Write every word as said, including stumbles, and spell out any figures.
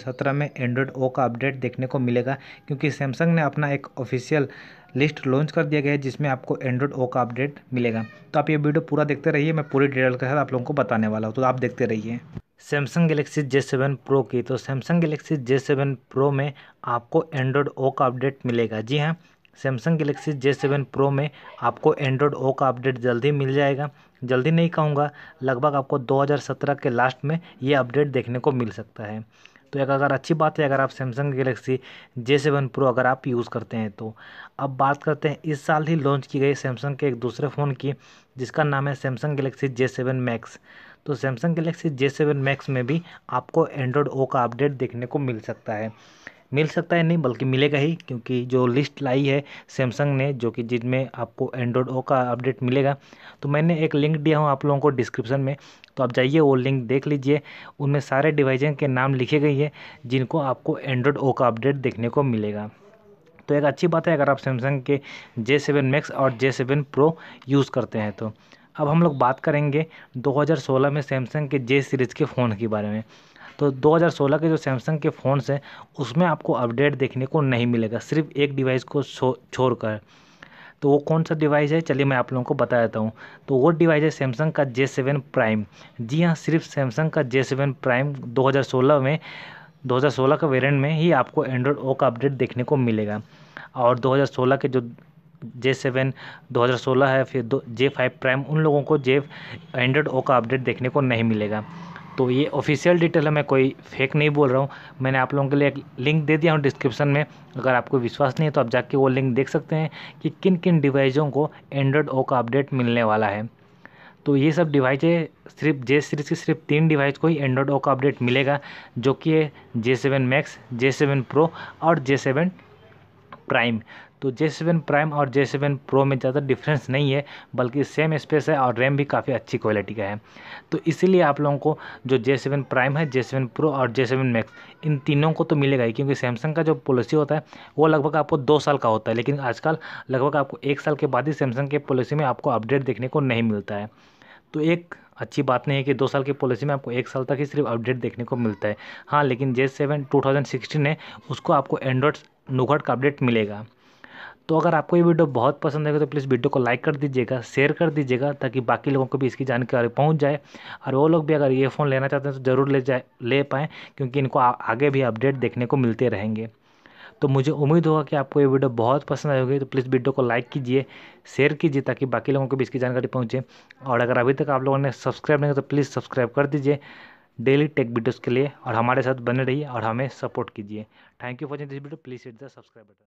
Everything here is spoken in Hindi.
सत्रह में एंड्रॉयड ओ का अपडेट देखने को मिलेगा, क्योंकि सैमसंग ने अपना एक ऑफिशियल लिस्ट लॉन्च कर दिया गया है जिसमें आपको एंड्रॉयड ओ का अपडेट मिलेगा। तो आप ये वीडियो पूरा देखते रहिए, मैं पूरी डिटेल के साथ आप लोगों को बताने वाला हूँ, तो आप देखते रहिए। Samsung Galaxy J seven Pro की, तो Samsung Galaxy J seven Pro में आपको एंड्रॉयड ओ का अपडेट मिलेगा। जी हाँ, Samsung Galaxy J seven Pro में आपको एंड्रॉयड ओ का अपडेट जल्दी मिल जाएगा। जल्दी नहीं कहूँगा, लगभग आपको दो हज़ार सत्रह के लास्ट में ये अपडेट देखने को मिल सकता है। तो एक अगर अच्छी बात है, अगर आप Samsung Galaxy J seven Pro अगर आप यूज़ करते हैं तो। अब बात करते हैं इस साल ही लॉन्च की गई सैमसंग के एक दूसरे फ़ोन की, जिसका नाम है Samsung Galaxy J seven Max. तो Samsung Galaxy J seven Max में भी आपको एंड्रॉयड ओ का अपडेट देखने को मिल सकता है। मिल सकता है नहीं बल्कि मिलेगा ही, क्योंकि जो लिस्ट लाई है सैमसंग ने, जो कि जिसमें आपको एंड्रॉयड ओ का अपडेट मिलेगा, तो मैंने एक लिंक दिया हूँ आप लोगों को डिस्क्रिप्शन में, तो आप जाइए वो लिंक देख लीजिए। उनमें सारे डिवाइजन के नाम लिखे गए हैं जिनको आपको एंड्रॉयड ओ का अपडेट देखने को मिलेगा। तो एक अच्छी बात है अगर आप सैमसंग के जे सेवन मैक्स और जे सेवन प्रो यूज़ करते हैं तो। अब हम लोग बात करेंगे दो हज़ार सोलह में सैमसंग के जे सीरीज़ के फ़ोन के बारे में। तो दो हज़ार सोलह के जो सैमसंग के फ़ोन्स हैं उसमें आपको अपडेट देखने को नहीं मिलेगा, सिर्फ एक डिवाइस को छोड़कर। तो वो कौन सा डिवाइस है, चलिए मैं आप लोगों को बता देता हूँ। तो वो डिवाइस है सैमसंग का जे सेवन प्राइम। जी हाँ, सिर्फ सैमसंग का जे सेवन प्राइम दो हज़ार सोलह में दो हज़ार सोलह का वेरिएंट में ही आपको एंड्रॉयड ओ का अपडेट देखने को मिलेगा। और दो हज़ार सोलह के जो जे सेवन दो हज़ार सोलह है, फिर दो जे फाइव प्राइम, उन लोगों को जे एंड्रॉयड ओ का अपडेट देखने को नहीं मिलेगा। तो ये ऑफिशियल डिटेल है, मैं कोई फेक नहीं बोल रहा हूँ। मैंने आप लोगों के लिए एक लिंक दे दिया हूँ डिस्क्रिप्शन में, अगर आपको विश्वास नहीं है तो आप जाके वो लिंक देख सकते हैं कि किन किन डिवाइसों को एंड्रॉयड ओ का अपडेट मिलने वाला है। तो ये सब डिवाइसें सिर्फ जे सीरीज़ की सिर्फ तीन डिवाइस को ही एंड्रॉयड ओ का अपडेट मिलेगा, जो कि है J seven Max, J seven Pro और जे सेवन प्राइम। तो जे सेवन प्राइम और जे सेवन प्रो में ज़्यादा डिफरेंस नहीं है, बल्कि सेम स्पेस है और रैम भी काफ़ी अच्छी क्वालिटी का है। तो इसीलिए आप लोगों को जो जे सेवन प्राइम है, जे सेवन प्रो और जे सेवन मैक्स, इन तीनों को तो मिलेगा ही, क्योंकि सैमसंग का जो पॉलिसी होता है वो लगभग आपको दो साल का होता है, लेकिन आजकल लगभग आपको एक साल के बाद ही सैमसंग के पॉलिसी में आपको अपडेट देखने को नहीं मिलता है। तो एक अच्छी बात नहीं है कि दो साल की पॉलिसी में आपको एक साल तक ही सिर्फ अपडेट देखने को मिलता है। हाँ, लेकिन J seven two thousand sixteen है, उसको आपको एंड्रॉयड नोगट का अपडेट मिलेगा। तो अगर आपको ये वीडियो बहुत पसंद आएगा तो प्लीज़ वीडियो को लाइक कर दीजिएगा, शेयर कर दीजिएगा, ताकि बाकी लोगों को भी इसकी जानकारी पहुंच जाए और वो लोग भी अगर ये फ़ोन लेना चाहते हैं तो ज़रूर ले जाए ले पाएँ, क्योंकि इनको आ, आगे भी अपडेट देखने को मिलते रहेंगे। तो मुझे उम्मीद होगा कि आपको ये वीडियो बहुत पसंद आई होगी, तो प्लीज़ वीडियो को लाइक कीजिए, शेयर कीजिए, ताकि बाकी लोगों को भी इसकी जानकारी पहुँचे। और अगर अभी तक आप लोगों ने सब्सक्राइब नहीं किया तो प्लीज़ सब्सक्राइब कर दीजिए डेली टेक वीडियोज़ के लिए, और हमारे साथ बने रहिए और हमें सपोर्ट कीजिए। Thank you for watching this video, please hit the subscribe button.